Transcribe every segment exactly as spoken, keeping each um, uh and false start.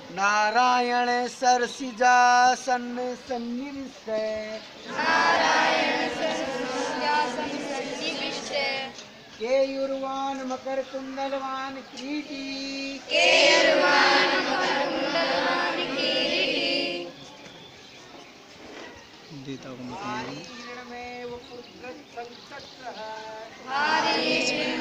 नारायण सरसिजासन सन्निविष्ट नारायण सरसिजासन सन्निविष्ट केयूरवान मकर कुंडलवान किरीटी केयूरवान मकर कुंडलवान किरीटी देता को भारी हिरण में वो उद्गत संचक्र भारी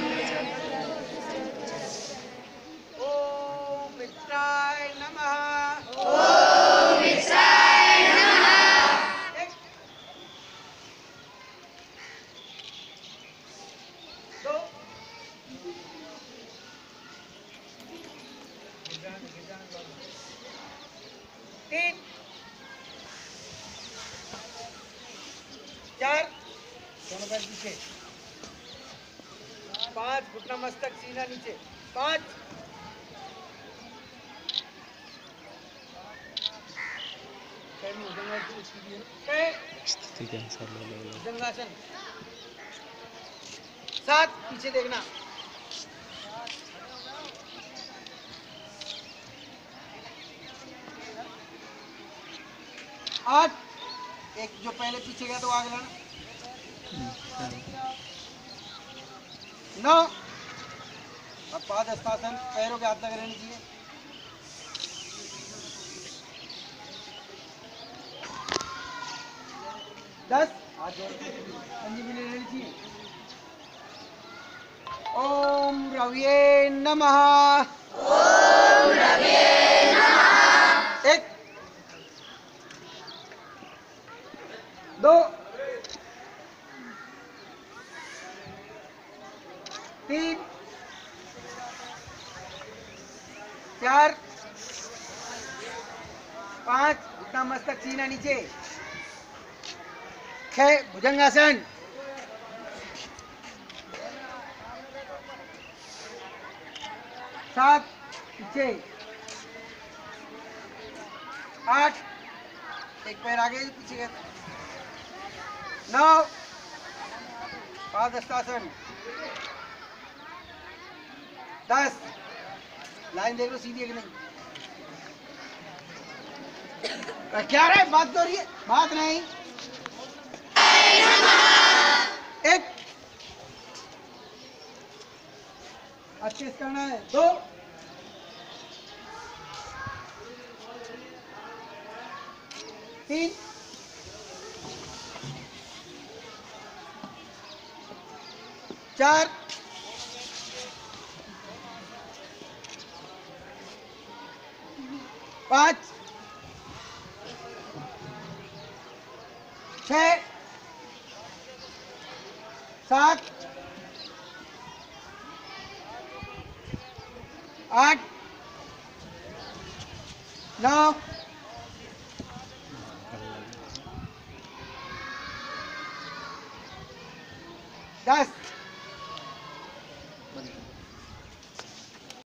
ओम मित्राय नमः। ओम मित्राय नमः। एक दो तीन चार दोनों पैर पीछे पांच घुटना मस्तक सीना नीचे पांच स्थिति के अनुसार ले लो भुजंगासन सात पीछे देखना आठ एक जो पहले पीछे गया तो आगे लाना नौ अब पाद हस्तासन पैरों के हाथ लगे रहने चाहिए दस हाथ जोड़ संजीवनी लेनी चाहिए ओम रविये नमः ओम रविये नमः। एक दो तीन चार पांच घुटना मस्तक सीना नीचे छह भुजंगासन सात पीछे आठ एक पैर आगे पीछे गया नौ पाद हस्तासन दस लाइन देख लो सीधी है कि नहीं क्या रहा है बात तो रही है बात नहीं एक अच्छे से करना है दो तीन चार पाँच छः सात आठ नौ दस